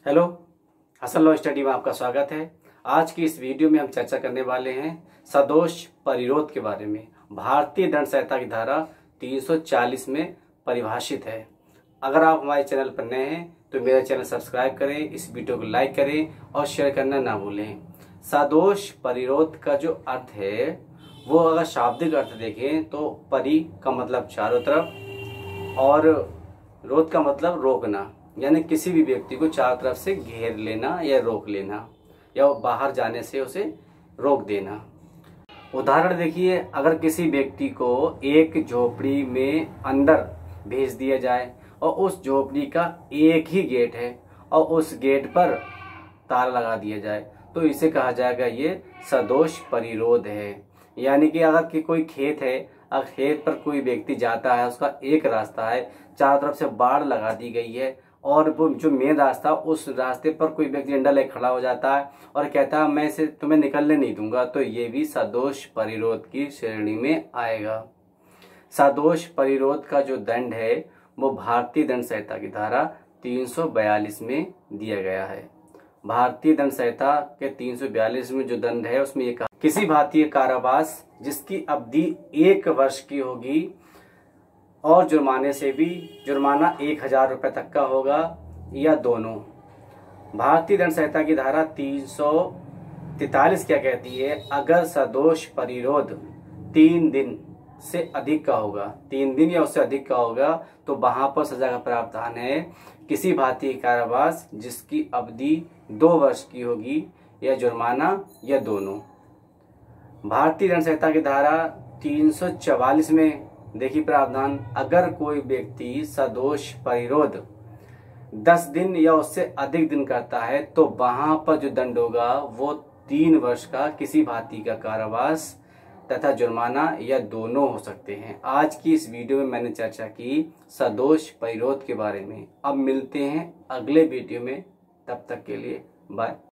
Hello, Hasan law study में आपका स्वागत है। आज की इस वीडियो में हम चर्चा करने वाले हैं सदोष परिरोध के बारे में। भारतीय दंड संहिता की धारा 340 में परिभाषित है। अगर आप हमारे चैनल पर नए हैं तो मेरा चैनल सब्सक्राइब करें, इस वीडियो को लाइक करें और शेयर करना ना भूलें। सदोष परिरोध का जो अर्थ है वो अगर शाब्दिक अर्थ देखें तो परि का मतलब चारों तरफ और रोध का मतलब रोकना, यानी किसी भी व्यक्ति को चारों तरफ से घेर लेना या रोक लेना या बाहर जाने से उसे रोक देना। उदाहरण देखिए, अगर किसी व्यक्ति को एक झोपड़ी में अंदर भेज दिया जाए और उस झोपड़ी का एक ही गेट है और उस गेट पर ताला लगा दिया जाए तो इसे कहा जाएगा ये सदोष परिरोध है। यानी कि अगर कि कोई खेत है, अगर खेत पर कोई व्यक्ति जाता है, उसका एक रास्ता है, चारों तरफ से बाड़ लगा दी गई है और वो जो मेन रास्ता, उस रास्ते पर कोई व्यक्ति डंडा लेकर खड़ा हो जाता है और कहता है मैं इसे तुम्हें निकलने नहीं दूंगा, तो ये भी सदोष परिरोध की श्रेणी में आएगा। सदोष परिरोध का जो दंड है वो भारतीय दंड संहिता की धारा 342 में दिया गया है। भारतीय दंड संहिता के 342 में जो दंड है उसमें ये कहा, किसी भारतीय कारावास जिसकी अवधि 1 वर्ष की होगी और जुर्माने से भी, जुर्माना 1000 रुपये तक का होगा या दोनों। भारतीय दंड संहिता की धारा 343 क्या कहती है, अगर सदोष परिरोध 3 दिन से अधिक का होगा, 3 दिन या उससे अधिक का होगा, तो वहां पर सजा का प्रावधान है किसी भारतीय कारावास जिसकी अवधि 2 वर्ष की होगी या जुर्माना या दोनों। भारतीय दंड संहिता की धारा 344 में देखिए प्रावधान, अगर कोई व्यक्ति सदोष परिरोध 10 दिन या उससे अधिक दिन करता है तो वहां पर जो दंड होगा वो 3 वर्ष का किसी भारतीय का कारावास तथा जुर्माना या दोनों हो सकते हैं। आज की इस वीडियो में मैंने चर्चा की सदोष परिरोध के बारे में। अब मिलते हैं अगले वीडियो में, तब तक के लिए बाय।